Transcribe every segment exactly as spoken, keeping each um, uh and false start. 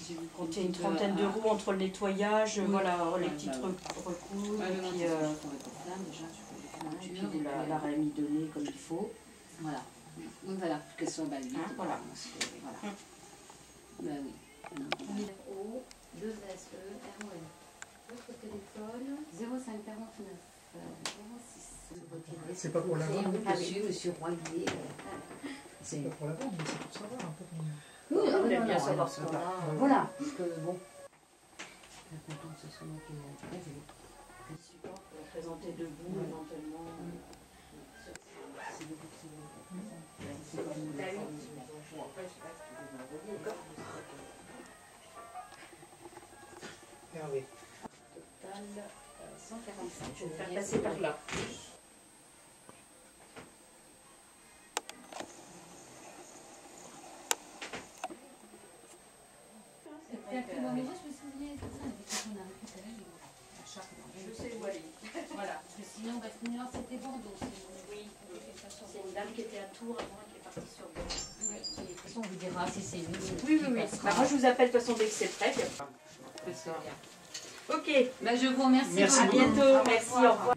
compter une trentaine d'euros entre le nettoyage, oui, voilà, les petites recoues, et puis, euh, et puis vous la, la réamidonnez comme il faut. Voilà. Oui, voilà, qu'elle soit balayée. Hein, voilà. Voilà. Hum. Ben oui. O, deux S E, R O N. Votre téléphone, zéro cinq quarante-neuf, zéro six. C'est pas pour la vente. Monsieur, monsieur Royer. C'est pas pour la vente, mais c'est pour savoir un peu combien. Oui, on aime bien savoir ce qu'on a. Voilà, parce que bon. Je suis contente que ce soit moi qui l'ai prévu. Support pour la présenter debout, ouais, éventuellement. C'est beaucoup qui veut. C'est comme une Hervé. Total cent quarante-cinq. Je vais faire passer par là. Je sais où aller. Voilà, parce que sinon, parce que non, c'était Bordeaux. Oui, c'est une dame qui était à Tours avant et qui est partie sur Bordeaux. Oui, de toute façon, on vous dira si c'est lui. Oui, oui, oui. Bah, moi, je vous appelle de toute façon dès que c'est prêt. Ok. Bah, je vous remercie. Merci. À bientôt. Merci, au revoir.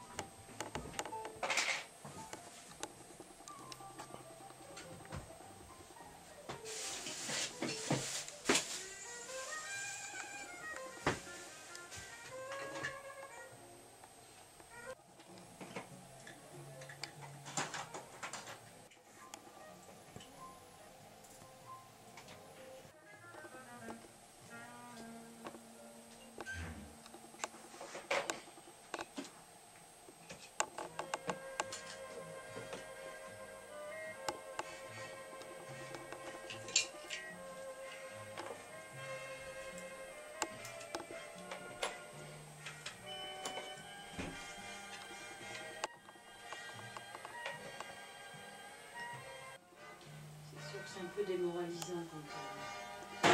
C'est un peu démoralisant quand euh...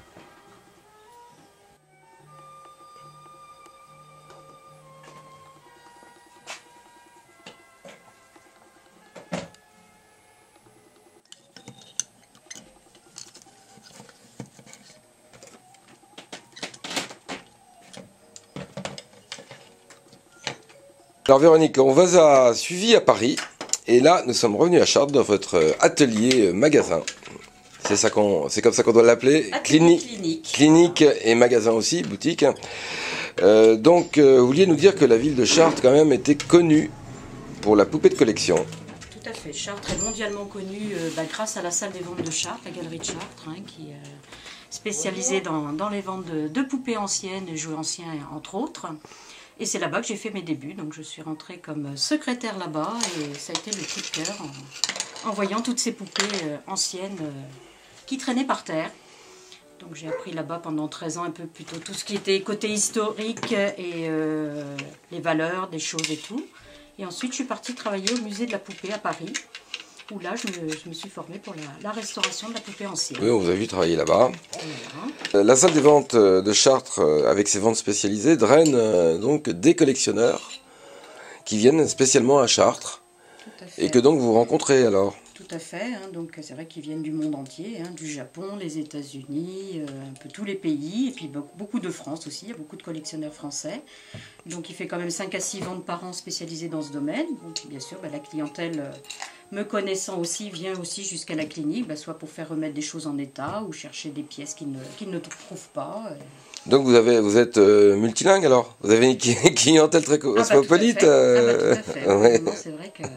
Alors Véronique, on vous a suivi à Paris et là nous sommes revenus à Chartres dans votre atelier magasin. C'est ça qu'on, c'est comme ça qu'on doit l'appeler. Clinique. Clinique. Clinique et magasin aussi, boutique. Euh, donc euh, vous vouliez nous dire que la ville de Chartres quand même était connue pour la poupée de collection. Tout à fait. Chartres est mondialement connue euh, bah, grâce à la salle des ventes de Chartres, la galerie de Chartres, hein, qui est euh, spécialisée dans, dans les ventes de, de poupées anciennes et jouets anciens entre autres. Et c'est là-bas que j'ai fait mes débuts, donc je suis rentrée comme secrétaire là-bas et ça a été le coup de cœur en, en voyant toutes ces poupées euh, anciennes euh, qui traînaient par terre. Donc j'ai appris là-bas pendant treize ans un peu plutôt tout ce qui était côté historique et euh, les valeurs des choses et tout. Et ensuite je suis partie travailler au musée de la poupée à Paris, où là je me, je me suis formée pour la, la restauration de la poupée ancienne. Oui, on vous a vu travailler là-bas. Voilà. La salle des ventes de Chartres, avec ses ventes spécialisées, draine donc des collectionneurs qui viennent spécialement à Chartres. Tout à fait. Et que donc vous rencontrez alors. Tout à fait, hein, donc c'est vrai qu'ils viennent du monde entier, hein, du Japon, les États-Unis, euh, un peu tous les pays, et puis beaucoup de France aussi, il y a beaucoup de collectionneurs français. Donc il fait quand même cinq à six ventes par an spécialisées dans ce domaine. Donc bien sûr, bah, la clientèle, euh, me connaissant aussi, vient aussi jusqu'à la clinique, bah, soit pour faire remettre des choses en état, ou chercher des pièces qu'ils ne, qu'ils ne trouvent pas. Euh. Donc vous avez, vous êtes euh, multilingue alors? Vous avez une clientèle très cosmopolite? Ah bah, euh... ah bah, tout à fait, ouais. C'est vrai que...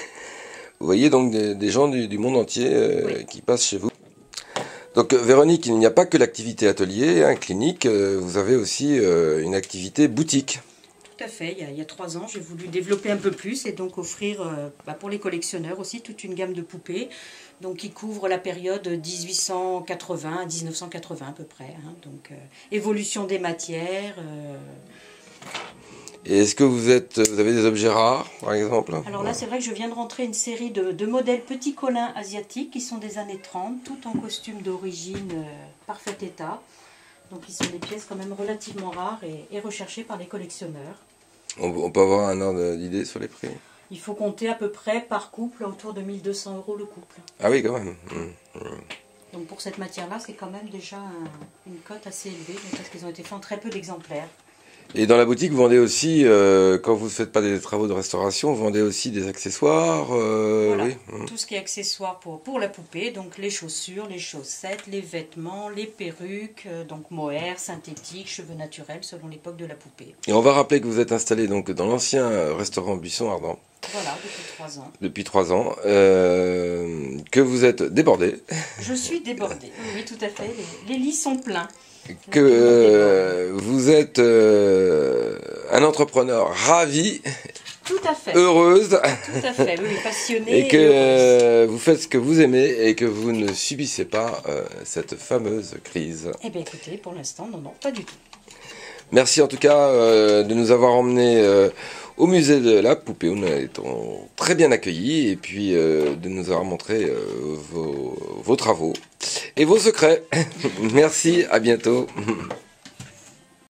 Vous voyez donc des, des gens du, du monde entier euh, oui. qui passent chez vous. Donc Véronique, il n'y a pas que l'activité atelier, hein, clinique, euh, vous avez aussi euh, une activité boutique. Tout à fait, il y a, il y a trois ans, j'ai voulu développer un peu plus et donc offrir euh, bah, pour les collectionneurs aussi toute une gamme de poupées, donc qui couvre la période mille huit cent quatre-vingts à mille neuf cent quatre-vingts à peu près. Hein, donc euh, évolution des matières. Euh, Et est-ce que vous êtes, vous avez des objets rares, par exemple? Alors là, c'est vrai que je viens de rentrer une série de, de modèles petits colins asiatiques qui sont des années trente, tout en costume d'origine euh, parfait état. Donc ils sont des pièces quand même relativement rares et, et recherchées par les collectionneurs. On, on peut avoir un ordre d'idée sur les prix? Il faut compter à peu près par couple autour de mille deux cents euros le couple. Ah oui, quand même. Mmh, mmh. Donc pour cette matière-là, c'est quand même déjà un, une cote assez élevée, donc parce qu'ils ont été faits en très peu d'exemplaires. Et dans la boutique, vous vendez aussi, euh, quand vous ne faites pas des travaux de restauration, vous vendez aussi des accessoires euh, Voilà, oui. tout ce qui est accessoires pour, pour la poupée, donc les chaussures, les chaussettes, les vêtements, les perruques, euh, donc mohair, synthétique, cheveux naturels, selon l'époque de la poupée. Et on va rappeler que vous êtes installé donc dans l'ancien restaurant Buisson Ardent. Voilà, depuis trois ans. Depuis trois ans, euh, que vous êtes débordé. Je suis débordée, oui, tout à fait, les, les lits sont pleins. Que euh, vous êtes euh, un entrepreneur ravi, tout à fait, heureuse, tout à fait, oui, passionnée et que et euh, vous faites ce que vous aimez et que vous ne subissez pas euh, cette fameuse crise. Eh bien écoutez, pour l'instant, non, non, pas du tout. Merci en tout cas euh, de nous avoir emmenés euh, au musée de la poupée, où nous étions très bien accueillis, et puis euh, de nous avoir montré euh, vos, vos travaux et vos secrets. Merci, à bientôt.